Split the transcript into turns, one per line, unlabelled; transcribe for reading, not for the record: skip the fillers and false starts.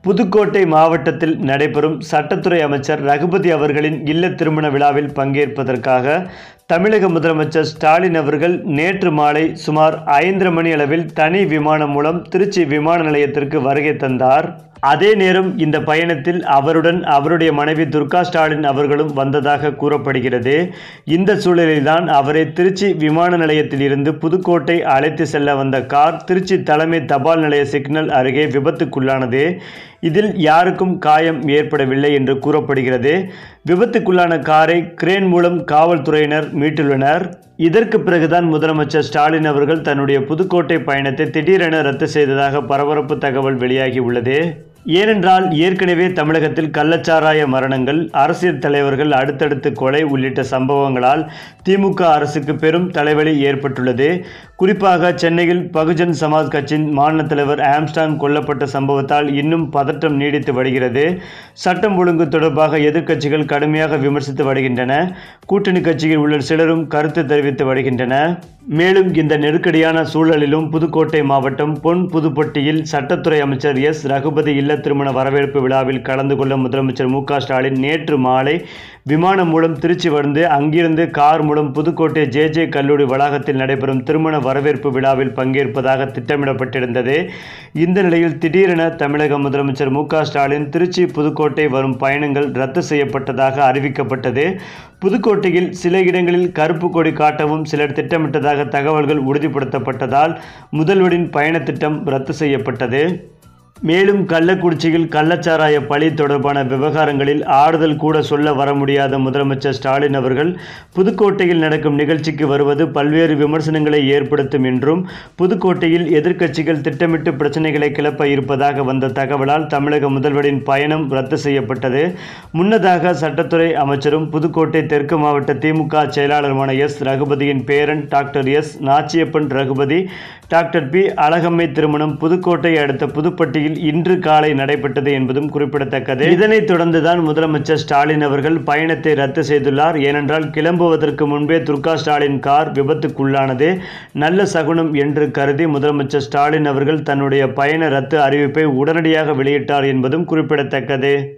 புதுக்கோட்டை மாவட்டத்தில் நடைபெறும் சட்டத்துறை அமைச்சர் ரகுபதி அவர்களின் இல்ல திருமண விழாவில் பங்கேற்பதற்காக தமிழக முதலமைச்சர் ஸ்டாலின் அவர்கள் நேற்று மாலை சுமார் 5:30 மணி அளவில் தனி விமானம் மூலம் திருச்சி விமான நிலையத்திற்கு வருகை தந்தார். அதே நேரம் இந்த பயணத்தில் அவருடன் அவருடைய மனைவி துர்கா ஸ்டாலின் அவர்களும் வந்ததாக கூறப்படுகிறது. இந்த சூழலில்தான் அவரை திருச்சி விமான நிலையத்தில் இருந்து புதுக்கோட்டை அழைத்து செல்ல வந்த கார் திருச்சி தலைமை தபால் நிலைய சிக்னல் அருகே விபத்துக்குள்ளானது. இதில் யாருக்கும் காயம் ஏற்படவில்லை என்று கூறப்படுகிறது. விபத்துக்குள்ளான காரை கிரேன் மூலம் காவல்துறையினர் மீட்டுள்ளனர். இதற்கு பிறகுதான் முதலமைச்சர் ஸ்டாலின் அவர்கள் தன்னுடைய புதுக்கோட்டை பயணத்தை திடீரென ரத்து செய்ததாக பரபரப்பு தகவல் வெளியாகி உள்ளது. ஏனென்றால் ஏற்கனவே தமிழகத்தில் கள்ளச்சாராய மரணங்கள், அரசியல் தலைவர்கள் அடுத்தடுத்து கொலை உள்ளிட்ட சம்பவங்களால் திமுக அரசுக்கு பெரும் தலைவலி ஏற்பட்டுள்ளது. குறிப்பாக சென்னையில் பகுஜன் சமாஜ் கட்சியின் மாநில தலைவர் ஆம்ஸ்டாங் கொல்லப்பட்ட சம்பவத்தால் இன்னும் பதட்டம் நீடித்து வருகிறது. சட்டம் ஒழுங்கு தொடர்பாக எதிர்க்கட்சிகள் கடுமையாக விமர்சித்து வருகின்றன. கூட்டணி கட்சியில் உள்ள சிலரும் கருத்து தெரிவித்து வருகின்றன. மேலும் இந்த நெருக்கடியான சூழலிலும் புதுக்கோட்டை மாவட்டம் பொன் புதுப்பட்டியில் சட்டத்துறை அமைச்சர் எஸ் ரகுபதி இல்ல திருமண வரவேற்பு விழாவில் கலந்து கொள்ள முதலமைச்சர் மு க ஸ்டாலின் நேற்று மாலை விமானம் மூலம் திருச்சி வந்து அங்கிருந்து கார் மூலம் புதுக்கோட்டை ஜே கல்லூரி வளாகத்தில் நடைபெறும் திருமண வரவேற்பு விழாவில் பங்கேற்பதாக திட்டமிடப்பட்டிருந்தது. இந்த நிலையில் திடீரென தமிழக முதலமைச்சர் மு க ஸ்டாலின் திருச்சி புதுக்கோட்டை வரும் பயணங்கள் ரத்து செய்யப்பட்டதாக அறிவிக்கப்பட்டது. புதுக்கோட்டையில் சில இடங்களில் கருப்பு கொடி காட்டவும் சிலர் திட்டமிட்டதாக தகவல்கள் உறுதிப்படுத்தப்பட்டதால் முதல்வரின் பயண திட்டம் ரத்து செய்யப்பட்டது. மேலும் கள்ளக்குறிச்சியில் கள்ளச்சாராய பழி தொடர்பான விவகாரங்களில் ஆறுதல் கூட சொல்ல வர முடியாத முதலமைச்சர் ஸ்டாலின் அவர்கள் புதுக்கோட்டையில் நடக்கும் நிகழ்ச்சிக்கு வருவது பல்வேறு விமர்சனங்களை ஏற்படுத்தும் என்றும், புதுக்கோட்டையில் எதிர்க்கட்சிகள் திட்டமிட்டு பிரச்சனைகளை கிளப்ப இருப்பதாக வந்த தகவலால் தமிழக முதல்வரின் பயணம் ரத்து செய்யப்பட்டது. முன்னதாக சட்டத்துறை அமைச்சரும் புதுக்கோட்டை தெற்கு மாவட்ட திமுக செயலாளருமான எஸ் ரகுபதியின் பேரன் doctor S Nachiyappan Raghupathi, doctor P Alagammai திருமணம் புதுக்கோட்டை அடுத்த புதுப்பட்டியில் இன்று காலை நடைபெற்றது என்பதும் குறிப்பிடத்தக்கது. இதனைத் தொடர்ந்துதான் முதலமைச்சர் ஸ்டாலின் அவர்கள் பயணத்தை ரத்து செய்துள்ளார். ஏனென்றால் கிளம்புவதற்கு முன்பே துர்கா ஸ்டாலின் கார் விபத்துக்குள்ளானது. நல்ல சகுனம் என்று கருதி முதலமைச்சர் ஸ்டாலின் அவர்கள் தன்னுடைய பயண ரத்து அறிவிப்பை உடனடியாக வெளியிட்டார் என்பதும் குறிப்பிடத்தக்கது.